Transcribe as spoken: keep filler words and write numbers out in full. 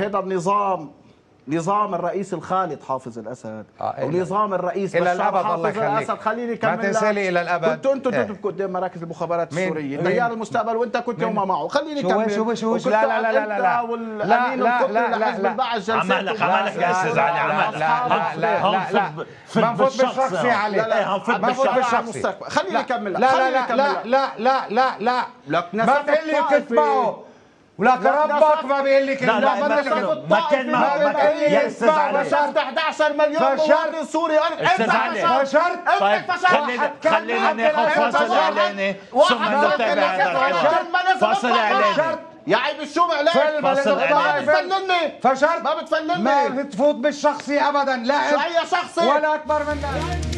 هذا النظام نظام الرئيس الخالد حافظ الاسد آه ونظام الرئيس الى بشار الابد الله حافظ الاسد. خليني ما كمل تنسى لي الى الابد. كنتوا انتوا إيه؟ تدفقوا قدام مراكز المخابرات مين؟ السوريه مين؟ تيار المستقبل وانت كنت يوم معه. خليني شو كمل. شو شو شو وكنت لا لا لا لا لا لا والامين القطري لحزب البعث جلسات عمالك عمالك يا استاذ علي عمالك. لا لا لا لا ما نفوت بالشخصي يا علي. لا لا ما نفوت بالشخصي. خليني اكمل. لا لا لا لا لا لا لا لا ما تقول لي كتبعه ولك ربك ما بيقول لك لا لا ما كان ما يا استاذ علي فشرت احد عشر مليون مواطن سوري. استاذ علي فشرت. طيب خلينا خلينا ناخذ فاصل اعلاني ثم نتابع هذا الحوار. فاصل اعلاني يا عيب الشوم عليك. فصل ما بتفنني. فشرت ما بتفنني. ما بتفوت بالشخصي ابدا. لا شو هي شخصي ولا اكبر من ذلك.